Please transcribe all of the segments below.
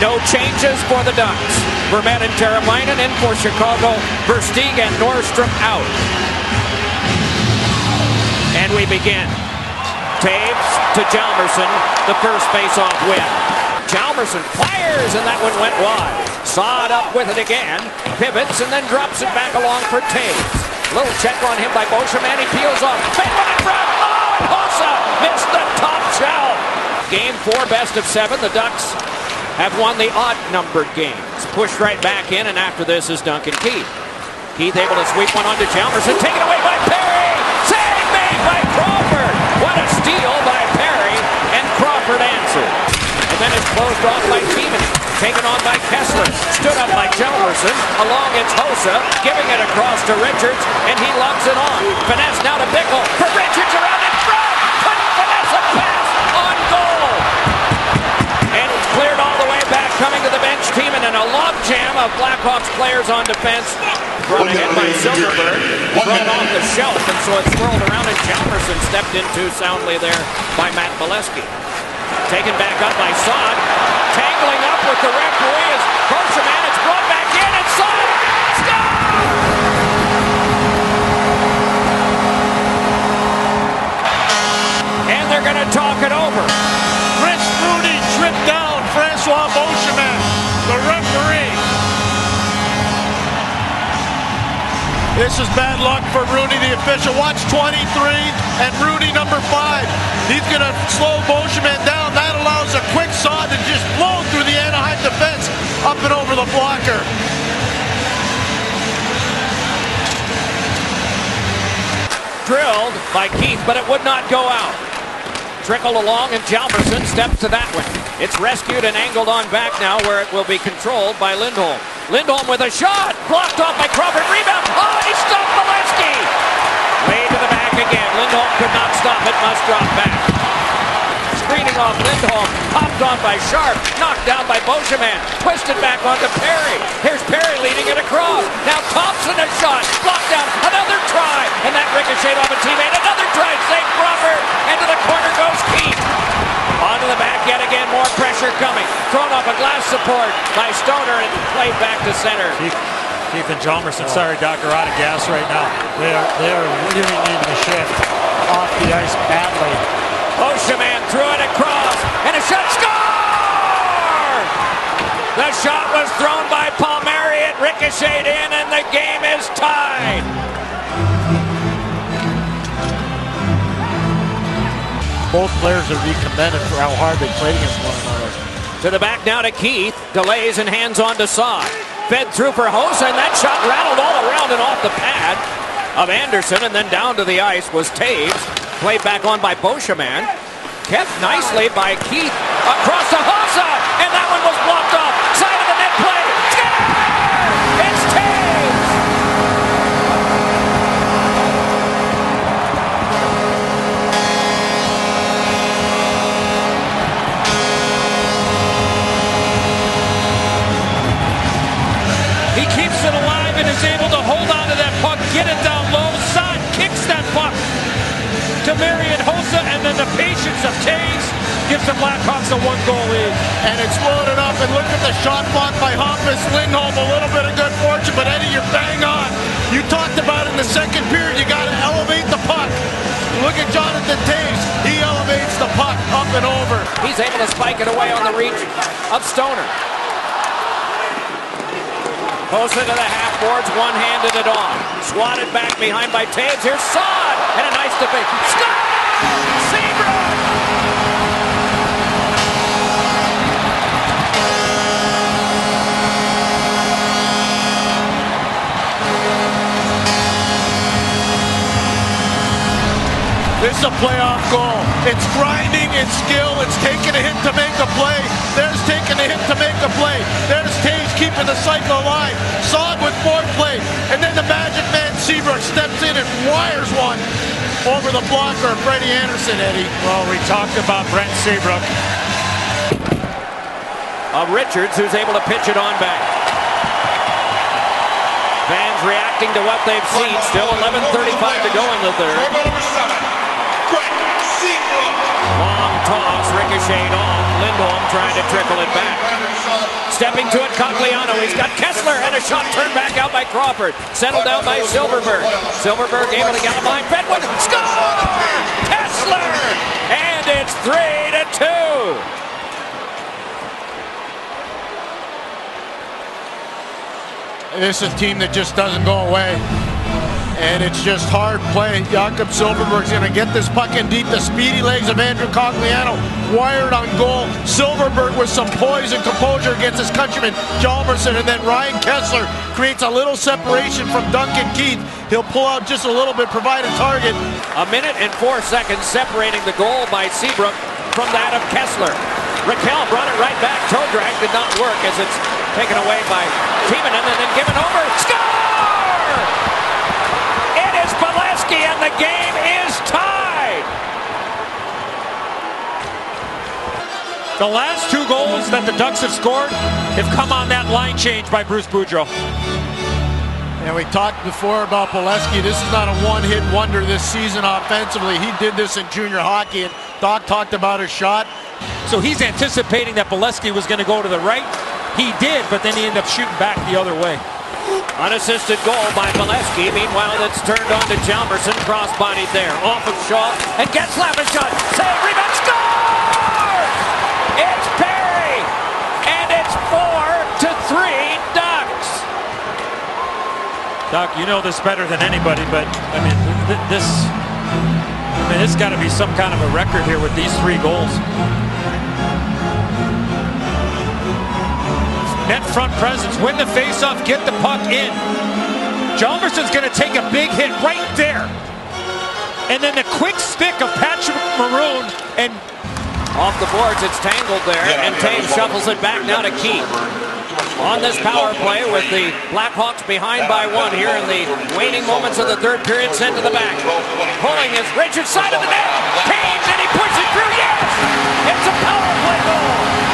No changes for the Ducks. Vermette and Teravainen in for Chicago. Versteeg and Nordstrom out. And we begin. Taves to Hjalmarsson, the first face-off win. Hjalmarsson fires, and that one went wide. Saad up with it again, pivots, and then drops it back along for Taves. Little check on him by Beauchemin, he peels off. Fed by front, oh, and Hossa missed the top shelf. Game 4, best of 7, the Ducks have won the odd-numbered games. Pushed right back in, and after this is Duncan Keith. Keith able to sweep one onto Hjalmarsson, taken away by Perry! Save made by Crawford! What a steal by Perry, and Crawford answered. And then it's closed off by Timonen. Taken on by Kessler. Stood up by Hjalmarsson. Along it's Hossa, giving it across to Richards, and he lobs it on. Finesse now to Bickell. For Richards around in front! Couldn't finesse a pass on goal! And it's cleared all the way back, coming to the bench. Timonen, a log jam of Blackhawks players on defense. Brought ahead by Silverberg. Thrown off the shelf, and so it swirled around, and Hjalmarsson stepped into soundly there by Matt Bolesky. Taken back up by Saad. Tangling up with the referee is Beauchemin. It's brought back in, and Saad scores! And they're going to talk it over. Chris Rudy tripped down Francois Beauchemin, the referee. This is bad luck for Rooney, the official. Watch 23 and Rooney number 5. He's going to slow Beauchemin down. That allows a quick Saad to just blow through the Anaheim defense up and over the blocker. Drilled by Keith, but it would not go out. Trickle along, and Hjalmarsson steps to that one. It's rescued and angled on back now, where it will be controlled by Lindholm. Lindholm with a shot, blocked off by Crawford, rebound, oh, he stopped Bolesky! Way to the back again, Lindholm could not stop it, must drop back. Screening off Lindholm, popped on by Sharp, knocked down by Beauchemin, twisted back onto Perry. Here's Perry leading it across, now Thompson a shot, blocked down, another try, and that ricocheted off a teammate, another try, save Crawford, and to the corner goes Keith. Onto the back yet again, more pressure coming. Thrown off a glass support by Stoner and played back to center. Keith and Hjalmarsson, sorry Doc, are out of gas right now. They are really needing a shift off the ice badly. Beauchemin threw it across, and a shot, score! The shot was thrown by Palmieri, it ricocheted in, and the game is tied. Both players are to be commended for how hard they played against one another. To the back now to Keith. Delays and hands on to Saad. Fed through for Hossa, and that shot rattled all around and off the pad of Anderson, and then down to the ice was Taves. Played back on by Beauchemin. Kept nicely by Keith. Across to Hossa, and that one was blocked off. Side of the net play. Score! It's Taves! He keeps it alive and is able to hold on to that puck, get it down low. Saad kicks that puck to Marian Hossa, and then the patience of Taves gives the Blackhawks a 1-goal lead. And it's loaded up, and look at the shot block by Hampus Lindholm. A little bit of good fortune, but Eddie, you're bang on. You talked about in the second period, you got to elevate the puck. Look at Jonathan Taves. He elevates the puck up and over. He's able to spike it away on the reach of Stoner. Hossa to the half boards, one-handed it on. Swatted back behind by Taves. Here's Saad, and a nice defense. Scott! Seabrook! This is a playoff goal. It's grinding, it's skill, it's taking a hit to make a play. There's taking a hit to make a play. There's Taves keeping the cycle alive. Saad with foreplay. And then the magic man Seabrook steps in and wires one over the blocker of Freddie Anderson, Eddie. Well, we talked about Brent Seabrook. Richards, who's able to pitch it on back. Fans reacting to what they've seen. Still 11:35 to go in the third. Long toss, ricocheted off. Lindholm trying to trickle it back. Stepping to it, Cogliano. He's got Kessler, and a shot turned back out by Crawford. Settled down by Silverberg. Silverberg able to get a line. Fedwin, score! Kessler! And it's 3-2. This is a team that just doesn't go away. And it's just hard play. Jakob Silverberg's going to get this puck in deep. The speedy legs of Andrew Cogliano wired on goal. Silverberg with some poise and composure against his countryman Hjalmarsson, and then Ryan Kessler creates a little separation from Duncan Keith. He'll pull out just a little bit, provide a target. A minute and 4 seconds separating the goal by Seabrook from that of Kessler. Raquel brought it right back. Toe drag did not work as it's taken away by Timonen and then given over. Score! It is Bolesky, and the game is tied. The last 2 goals that the Ducks have scored have come on that line change by Bruce Boudreau. And we talked before about Bolesky. This is not a one-hit wonder this season offensively. He did this in junior hockey, and Doc talked about his shot. So he's anticipating that Bolesky was going to go to the right. He did, but then he ended up shooting back the other way. Unassisted goal by Bolesky. Meanwhile, it's turned on to Hjalmarsson. Cross-bodied there. Off of Shaw. And Getzlaf a shot. Save, rebound, score! It's Perry! And it's 4-3 Ducks. Doc, you know this better than anybody, but I mean, this got to be some kind of a record here with these 3 goals. Net front presence, win the faceoff, get the puck in. Hjalmarsson's going to take a big hit right there. And then the quick stick of Patrick Maroon, and off the boards, it's tangled there, and Taves shuffles it back now to Keith. On this power play with the Blackhawks behind by 1 here in the waning moments of the third period, sent to the back. Pulling is Richards, side of the net. Taves, and he puts it through. Yes! It's a power play goal.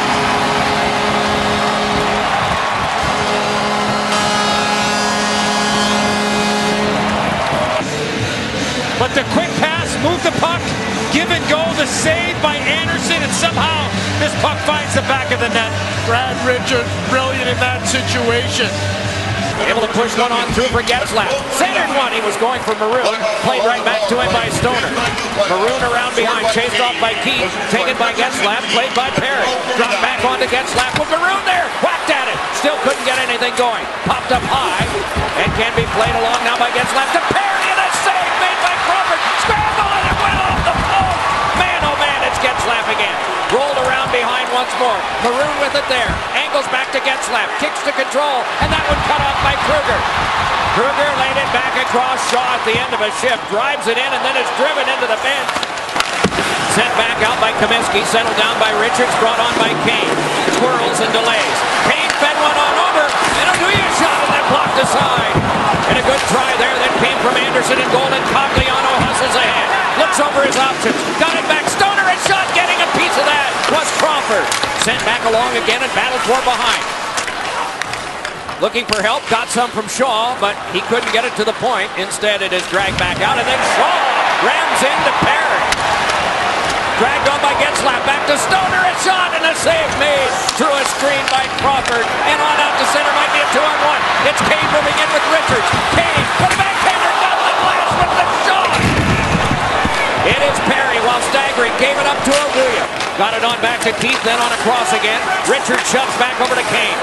But the quick pass, move the puck, give and go, the save by Anderson, and somehow this puck finds the back of the net. Brad Richards, brilliant in that situation. Able to push one on through for Getzlaf. Centered one, he was going for Maroon. Played right back to him by Stoner. Maroon around behind, chased off by Keith. Taken by Getzlaf, played by Perry. Dropped back onto Getzlaf with Maroon there. Whacked at it, still couldn't get anything going. Popped up high, and can be played along now by Getzlaf to Perry, and a save made by Crawford. Scramble, and it went off the post. Man, oh man, it's Getzlaf again. Rolled around behind once more. Maroon with it there. Angles back to Getzlaf. Kicks to control, and that one cut off by Kruger. Kruger laid it back across Shaw at the end of a shift. Drives it in, and then is driven into the bench. Sent back out by Comiskey. Settled down by Richards. Brought on by Kane. Twirls and delays. Kane fed one on over. And a Duya shot, and then blocked aside. And a good try there that came from Anderson in goal, and Cogliano hustles ahead. Looks over his options. Got it back. Stoner, a shot. Getting a piece of that was Crawford. Sent back along again and battled for behind. Looking for help. Got some from Shaw, but he couldn't get it to the point. Instead, it is dragged back out, and then Shaw rams into Perry. Dragged on by Getzlaf. Back to Stoner. A shot and a save made through a screen by Crawford. And on out to center. Might be a 2-on-1. It's Kane moving in with Richards. Kane, the backhander, got the glass with the shot. It is Perry while staggering. Gave it up to O'Duya. Got it on back to Keith, then on across again. Richards shoves back over to Kane.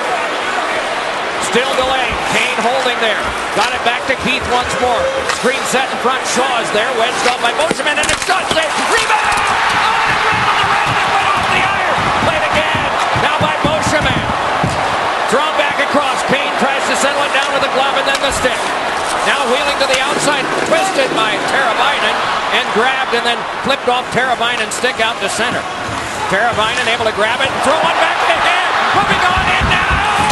Still delaying. Kane holding there. Got it back to Keith once more. Screen set in front. Shaw is there. Wedged off by Beauchemin, and a shot save. Rebound! Oh, and it rattled around and went off the iron. Played again. Now by Beauchemin. Thrown back across. Kane tries to settle it down with the glove and then the stick. Now wheeling to the outside. Twisted by Teravainen and grabbed and then flipped off Teravainen's stick out to center. Teravainen able to grab it and throw one back ahead. Moving on in now.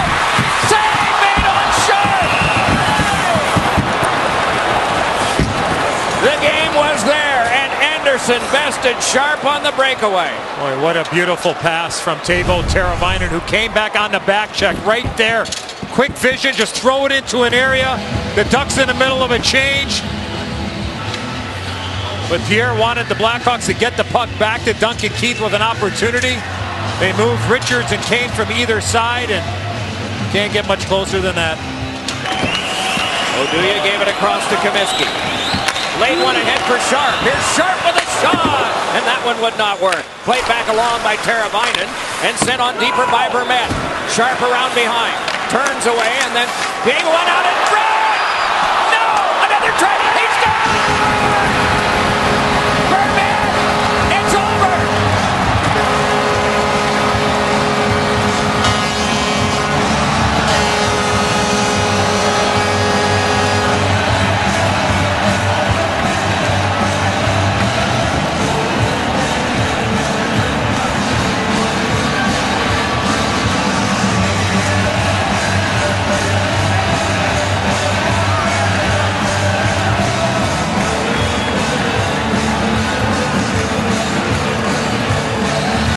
The game was there, and Anderson bested sharp on the breakaway. Boy, what a beautiful pass from Teuvo Teravainen, who came back on the back check right there. Quick vision, just throw it into an area. The Ducks in the middle of a change. But Pierre wanted the Blackhawks to get the puck back to Duncan Keith with an opportunity. They moved Richards and Kane from either side, and can't get much closer than that. Oduya gave it across to Comiskey. Laid one ahead for Sharp. Here's Sharp with a shot, and that one would not work. Played back along by Teravainen and sent on deeper by Vermette. Sharp around behind, turns away, and then big one out in front.